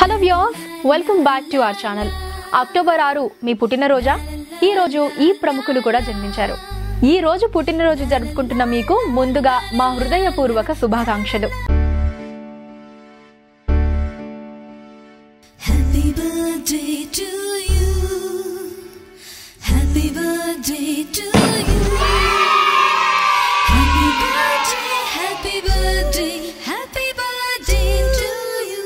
Hello viewers, welcome back to our channel. October 6 మీ పుట్టినరోజా? ఈ రోజు ఈ ప్రముఖులు కూడా జన్మించారు. ఈ రోజు పుట్టినరోజు జరుపుకుంటున్న మీకు ముందుగా మా హృదయపూర్వక శుభాకాంక్షలు. Happy birthday to you. Happy birthday to you. Happy birthday, happy birthday, happy birthday to you.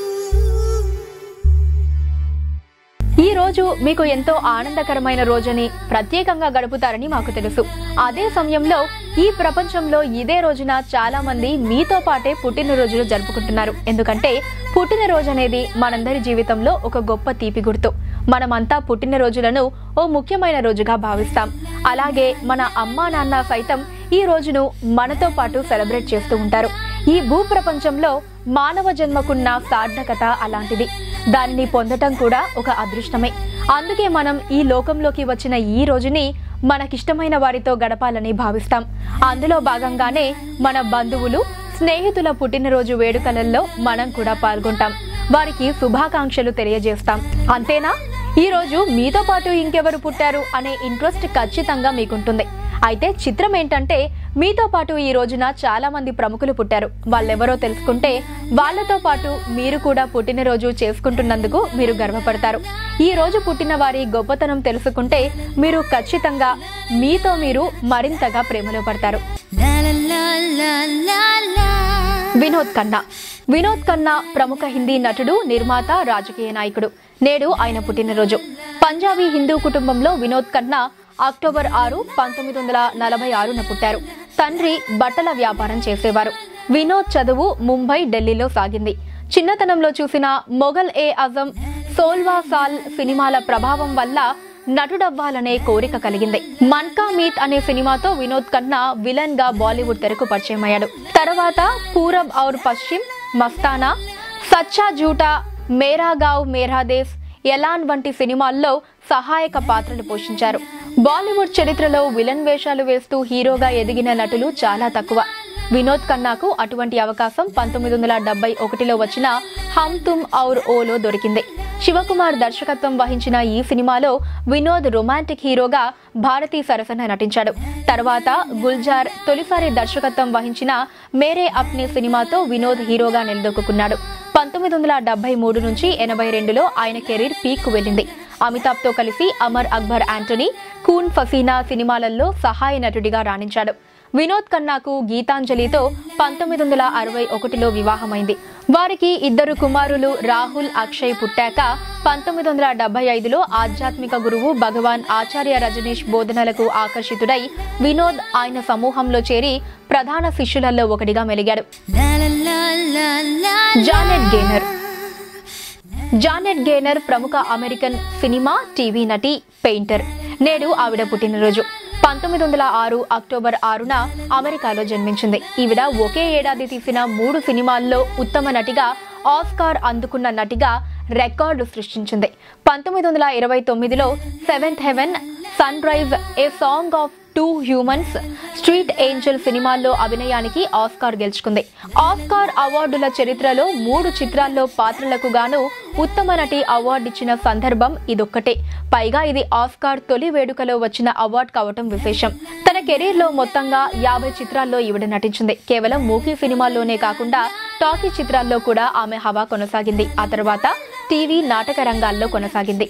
ఈ రోజు మీకు ఎంతో ఆనందకరమైన రోజుని ప్రత్యేకంగా గడుపుతారని మాకు తెలుసు. అదే సమయంలో ఈ ప్రపంచంలో ఇదే రోజున చాలా మంది మీతో పాటే పుట్టినరోజులు జరుపుకుంటున్నారు. ఎందుకంటే పుట్టినరోజు అనేది మనందరి జీవితంలో ఒక గొప్ప తీపి గుర్తు. మనమంతా పుట్టినరోజులను ఓ ముఖ్యమైన రోజుగా భావిస్తాం. అలాగే మన అమ్మా నాన్న సైతం ఈ రోజును మనతో పాటు సెలబ్రేట్ చేస్తూ ఉంటారు. ఈ భూప్రపంచంలో మానవ జన్మకున్న సార్థకత అలాంటిది. దానిని పొందటం కూడా ఒక అదృష్టమే. అందుకే మనం ఈ లోకంలోకి వచ్చిన ఈ రోజుని మనకిష్టమైన వారితో గడపాలని భావిస్తాం. అందులో భాగంగానే మన బంధువులు, స్నేహితుల పుట్టినరోజు వేడుకలలో మనం కూడా పాల్గొంటాం. వారికి శుభాకాంక్షలు తెలియజేస్తాం. అంతేనా? ఈ రోజు మీతో పాటు ఇంకెవరు పుట్టారు అనే ఇంట్రెస్ట్ ఖచ్చితంగా మీకుంటుంది. అయితే చిత్రం ఏంటంటే మీతో పాటు ఈ రోజున చాలా మంది ప్రముఖులు పుట్టారు. వాళ్ళెవరో తెలుసుకుంటే వాళ్ళతో పాటు మీరు కూడా పుట్టినరోజు చేసుకుంటున్నందుకు మీరు గర్వపడతారు. ఈ రోజు పుట్టిన వారి గొప్పతనం తెలుసుకుంటే మీరు ఖచ్చితంగా మీతో మీరు మరింతగా ప్రేమలో పడతారు. వినోద్ ఖన్నా ప్రముఖ హిందీ నటుడు, నిర్మాత, రాజకీయ నాయకుడు. నేడు ఆయన పుట్టినరోజు. పంజాబీ హిందూ కుటుంబంలో వినోద్ ఖన్నా అక్టోబర్ 6, 1946న పుట్టారు. తండ్రి బట్టల వ్యాపారం చేసేవారు. వినోద్ చదువు ముంబై, ఢిల్లీలో సాగింది. చిన్నతనంలో చూసిన మొఘల్-ఏ-ఆజం, సోల్వా సాల్ సినిమాల ప్రభావం వల్ల నటుడవ్వాలనే కోరిక కలిగింది. మన్ కా మీత్ అనే సినిమాతో వినోద్ ఖన్నా విలన్ గా బాలీవుడ్ తెరకు పరిచయమయ్యాడు. తర్వాత పూరబ్ ఔర్ పశ్చిమ్, మస్తానా, సచ్చా జూటా, మేరా గావ్ మేరా దేశ్, ఎలాన్ వంటి సినిమాల్లో సహాయక పాత్రలు పోషించారు. బాలీవుడ్ చరిత్రలో విలన్ వేషాలు వేస్తూ హీరోగా ఎదిగిన నటులు చాలా తక్కువ. వినోద్ ఖన్నాకు అటువంటి అవకాశం 1971లో వచ్చిన హమ్ తుమ్ ఔర్ ఓలో దొరికింది. శివకుమార్ దర్శకత్వం వహించిన ఈ సినిమాలో వినోద్ రొమాంటిక్ హీరోగా భారతీ సరసన నటించాడు. తర్వాత గుల్జార్ తొలిసారి దర్శకత్వం వహించిన మేరే అప్నే సినిమాతో వినోద్ హీరోగా నిలదొక్కున్నాడు. 1973 నుంచి 82లో ఆయన కెరీర్ పీక్ వెళ్ళింది. అమితాబ్ తో కలిసి అమర్ అక్బర్ యాంటనీ, కూన్ ఫసీనా సినిమాలలో సహాయ నటుడిగా రాణించాడు. వినోద్ ఖన్నాకు గీతాంజలితో 1961లో వివాహమైంది. వారికి 2 కుమారులు రాహుల్, అక్షయ్ పుట్టాక 1975లో ఆధ్యాత్మిక గురువు భగవాన్ ఆచార్య రజనీష్ బోధనలకు ఆకర్షితుడై వినోద్ ఆయన సమూహంలో చేరి ప్రధాన శిష్యులలో ఒకటిగా మెలిగాడు. జానెట్ గేనర్ ప్రముఖ అమెరికన్ సినిమా, టీవీ నటి, పెయింటర్. నేడు ఆవిడ పుట్టినరోజు. 1906 అక్టోబర్ 6న అమెరికాలో జన్మించింది. ఈవిడ ఒకే ఏడాది తీసిన 3 సినిమాల్లో ఉత్తమ నటిగా ఆస్కార్ అందుకున్న నటిగా రికార్డు సృష్టించింది. 1929లో seventh heaven, sunrise, a song of two humans, street angel సినిమాల్లో అభినయానికి ఆస్కార్ గెలుచుకుంది. ఆస్కార్ అవార్డుల చరిత్రలో 3 చిత్రాల్లో పాత్రలకు గాను ఉత్తమ నటి అవార్డిచ్చిన సందర్భం ఇదొక్కటే. పైగా ఇది ఆస్కార్ తొలి వేడుకలో వచ్చిన అవార్డు కావటం విశేషం. తన కెరీర్ లో మొత్తంగా 50 చిత్రాల్లో ఈవిడ నటించింది. కేవలం మూకీ సినిమాల్లోనే కాకుండా టాకీ చిత్రాల్లో కూడా ఆమె హవా కొనసాగింది. ఆ తర్వాత టీవీ, నాటక రంగాల్లో కొనసాగింది.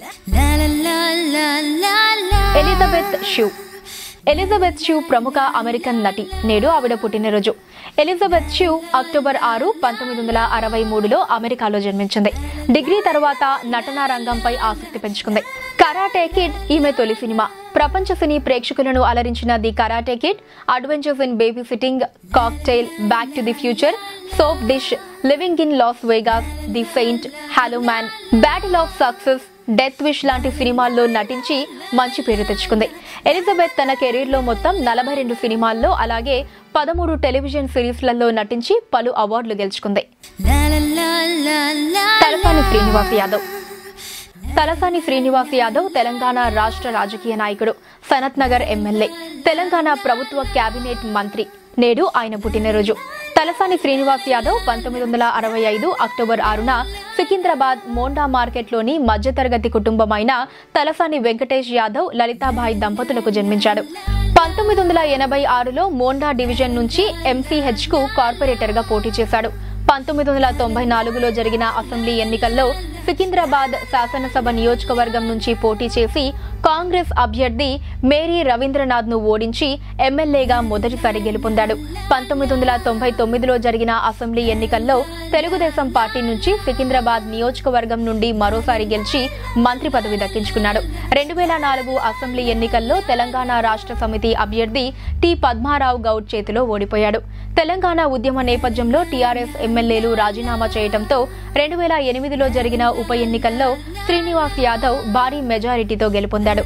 ఎలిజబెత్ షూ ప్రముఖ అమెరికన్ నటి. నేడు ఆవిడ పుట్టినరోజు. ఎలిజబెత్ షూ అక్టోబర్ 6, 1963లో అమెరికాలో జన్మించింది. డిగ్రీ తర్వాత నటనా రంగంపై ఆసక్తి పెంచుకుంది. కరాటే కిడ్ ఈమె తొలి సినిమా. ప్రపంచ సినీ ప్రేక్షకులను అలరించిన the karate kid, adventures in babysitting, cocktail, back to the future, soap dish, leaving in Las Vegas, the saint, hollow man, battle of success, death wish లాంటి సినిమాల్లో నటించి మంచి పేరు తెచ్చుకుంది. ఎలిజబెత్ తన కెరీర్ లో మొత్తం 42 సినిమాల్లో, అలాగే 13 టెలివిజన్ సిరీస్లలో నటించి పలు అవార్డులు గెలుచుకుంది. తలసాని శ్రీనివాస్ యాదవ్ తెలంగాణ రాష్ట్ర రాజకీయ నాయకుడు, సనత్ నగర్ ఎమ్మెల్యే, తెలంగాణ ప్రభుత్వ కేబినెట్ మంత్రి. నేడు ఆయన పుట్టినరోజు. తలసాని శ్రీనివాస్ యాదవ్ 1965 అక్టోబర్ 6న సికింద్రాబాద్ మోండా మార్కెట్లోని మధ్యతరగతి కుటుంబమైన తలసాని వెంకటేష్ యాదవ్ లలితాబాయి దంపతులకు జన్మించాడు. 1986లో మోండా డివిజన్ నుంచి MCH కు కార్పొరేటర్గా పోటీ చేశాడు. 1994లో జరిగిన అసెంబ్లీ ఎన్నికల్లో సికింద్రాబాద్ శాసనసభ నియోజకవర్గం నుంచి పోటీ చేసి కాంగ్రెస్ అభ్యర్థి మేరీ రవీంద్రనాథ్ ను ఓడించి ఎమ్మెల్యేగా మొదటిసారి గెలుపొందాడు. 1999లో జరిగిన అసెంబ్లీ ఎన్నికల్లో తెలుగుదేశం పార్టీ నుంచి సికింద్రాబాద్ నియోజకవర్గం నుండి మరోసారి గెలిచి మంత్రి పదవి దక్కించుకున్నాడు. 2004 అసెంబ్లీ ఎన్నికల్లో తెలంగాణ రాష్ట్ర సమితి అభ్యర్థి టి పద్మారావు గౌడ్ చేతిలో ఓడిపోయాడు. తెలంగాణ ఉద్యమ నేపథ్యంలో టీఆర్ఎస్ ఎమ్మెల్యేలు రాజీనామా చేయడంతో 2008లో జరిగిన ఉప ఎన్నికల్లో శ్రీనివాస్ యాదవ్ భారీ మెజారిటీతో గెలుపొందాడు.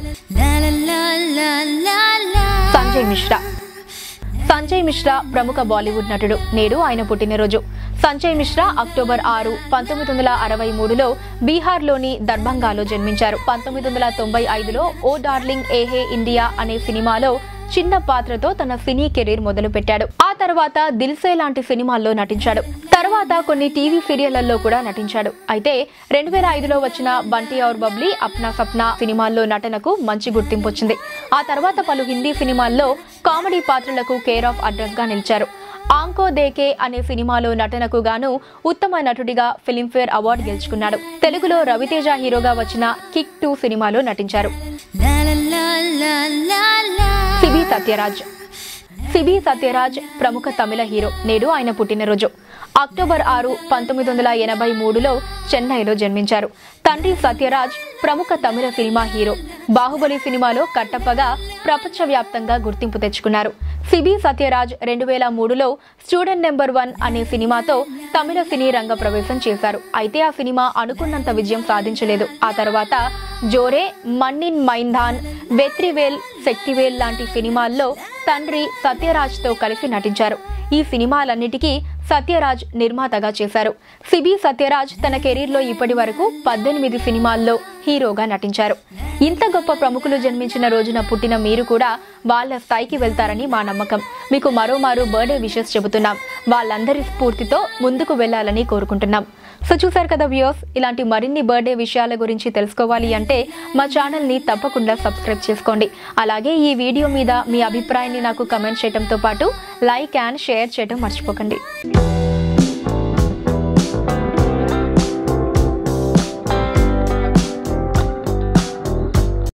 సంజయ్ మిశ్రా ప్రముఖ బాలీవుడ్ నటుడు. నేడు ఆయన పుట్టినరోజు. సంజయ్ మిశ్రా అక్టోబర్ 6, 1963లో బీహార్లోని దర్భంగాలో జన్మించారు. 1995లో ఓ డార్లింగ్ ఏహే ఇండియా అనే సినిమాలో చిన్న పాత్రతో తన సినీ కెరీర్ మొదలుపెట్టాడు. ఆ తర్వాత దిల్సే లాంటి సినిమాల్లో నటించాడు. తర్వాత కొన్ని టీవీ సీరియళ్లలో కూడా నటించాడు. అయితే 2005లో వచ్చిన బంటి ఔర్ బబ్లీ, అప్నా సప్నా సినిమాల్లో నటనకు మంచి గుర్తింపు వచ్చింది. ఆ తర్వాత పలు హిందీ సినిమాల్లో కామెడీ పాత్రలకు కేర్ ఆఫ్ అడ్రస్ గా నిలిచారు. ఆంకో దేకే అనే సినిమాలో నటనకు గాను ఉత్తమ నటుడిగా ఫిలింఫేర్ అవార్డు గెలుచుకున్నాడు. తెలుగులో రవితేజ హీరోగా వచ్చిన కిక్ 2 సినిమాలో నటించారు. సిబి సత్యరాజ్ ప్రముఖ తమిళ హీరో. నేడు ఆయన పుట్టినరోజు. అక్టోబర్ 6, 1983లో చెన్నైలో జన్మించారు. తండ్రి సత్యరాజ్ ప్రముఖ తమిళ సినిమా హీరో. బాహుబలి సినిమాలో కట్టప్పగా ప్రపంచవ్యాప్తంగా గుర్తింపు తెచ్చుకున్నారు. సిబి సత్యరాజ్ 2003లో స్టూడెంట్ నెంబర్ 1 అనే సినిమాతో తమిళ సినీ రంగ ప్రవేశం చేశారు. అయితే ఆ సినిమా అనుకున్నంత విజయం సాధించలేదు. ఆ తర్వాత జోరే, మన్నిన్ మైందాన్, వెత్రివేల్, శక్తివేల్ లాంటి సినిమాల్లో తండ్రి సత్యరాజ్ తో కలిసి నటించారు. ఈ సినిమాలన్నిటికీ సత్యరాజ్ నిర్మాతగా చేశారు. సిబి సత్యరాజ్ తన కెరీర్లో ఇప్పటి వరకు 18 సినిమాల్లో హీరోగా నటించారు. ఇంత గొప్ప ప్రముఖులు జన్మించిన రోజున పుట్టిన మీరు కూడా వాళ్ళ స్థాయికి వెళ్తారని మా నమ్మకం. మీకు మరోమారు బర్త్డే విషెస్ చెబుతున్నాం. వాళ్ళందరి స్ఫూర్తితో ముందుకు వెళ్లాలని కోరుకుంటున్నాం. సో చూసారు కదా వ్యూయర్స్, ఇలాంటి మరిన్ని బర్త్డే విషయాల గురించి తెలుసుకోవాలి అంటే మా ఛానల్ ని తప్పకుండా సబ్స్క్రైబ్ చేసుకోండి. అలాగే ఈ వీడియో మీద మీ అభిప్రాయాన్ని నాకు కమెంట్ చేయడంతో పాటు లైక్ అండ్ షేర్ చేయడం మర్చిపోకండి.